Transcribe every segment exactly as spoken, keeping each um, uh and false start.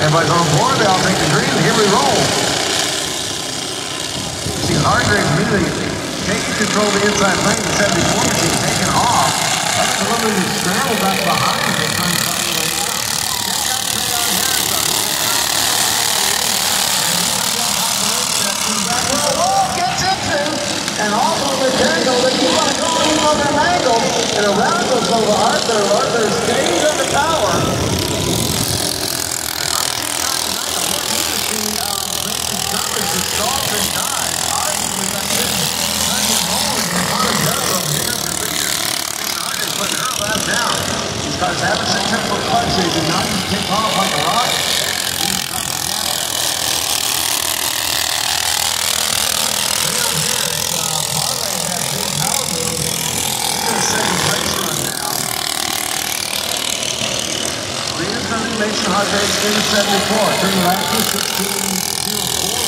Everybody's on board. They all take the green. Here we roll. See, Hargrave immediately taking control of the inside lane. The seventy-four machine taking off. That's a little bit of scramble back behind him. They're trying to find the way out. Well, gets into, and also the tangle. They keep on going even though they're mangled. And around goes over Arthur. Arthur stays on the power. Because ever since him for clutch, they did not take off like a rocket. Mason Hargrave in seventy-four. Turn the lap to sixteen oh four.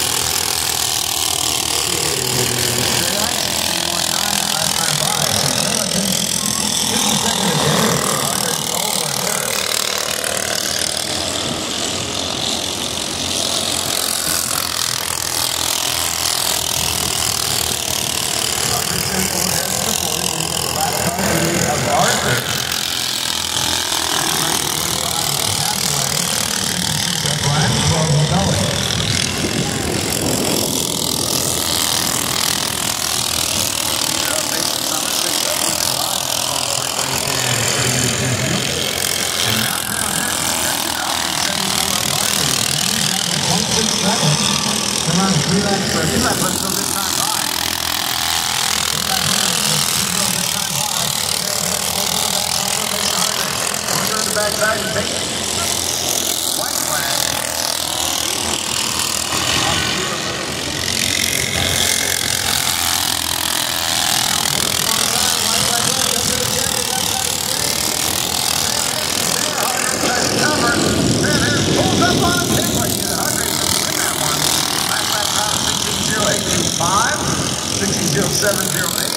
Backside and take it. White flag. Cover. Then it pulls up on a pin like you. Hargrave didn't win that one. Last lap time sixteen oh eight two five, sixteen oh seven oh eight.